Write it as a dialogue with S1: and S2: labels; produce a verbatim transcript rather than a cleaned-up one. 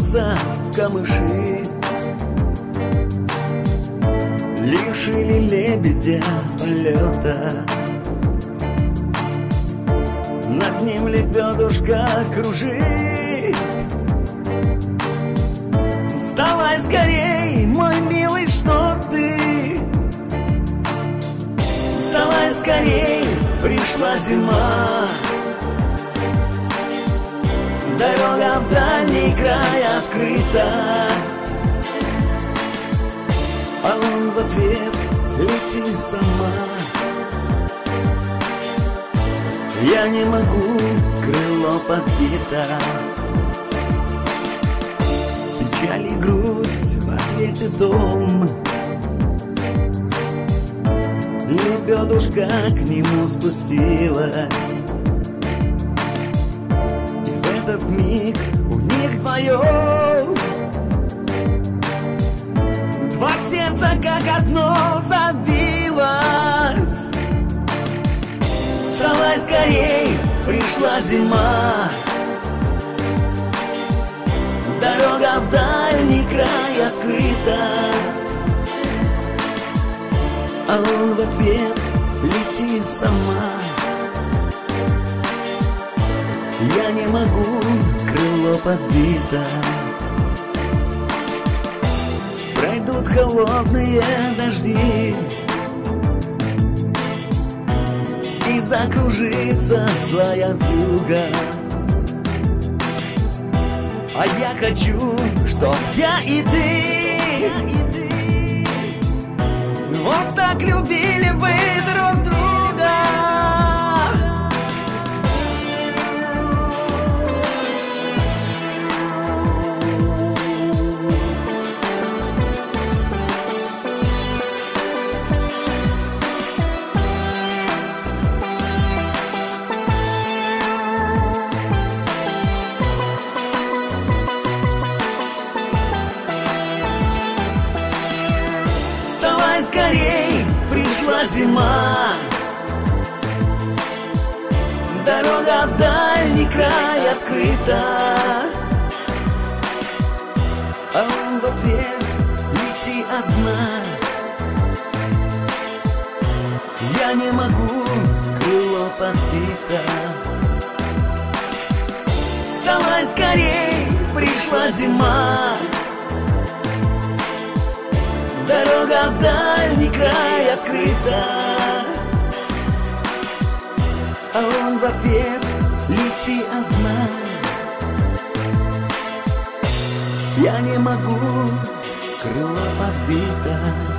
S1: превратиться в камыши. Лишили лебедя полета, над ним лебедушка кружит. Вставай скорей, мой милый, что ты? Вставай скорей, пришла зима. Дорога в дальний край открыта, а он в ответ: лети сама. Я не могу, крыло подбито. Печаль и грусть в ответе дом. Лебедушка к нему спустилась, и в этот миг у них вдвоем два сердца как одно забилось. Вставай скорей, пришла зима. Дорога в дальний край открыта, а он в ответ: лети сама. Я не могу, крыло подбито. Пройдут холодные дожди, и закружится злая вьюга. А я хочу, чтоб я и ты вот так любили вы друг друга. Вставай скорей, пришла зима. Дорога в дальний край открыта, а он в ответ: лети одна. Я не могу, крыло подбито. Вставай скорей, пришла зима. Дорога в дальний край открыта, а он в ответ: лети одна. Я не могу, крыло подбито.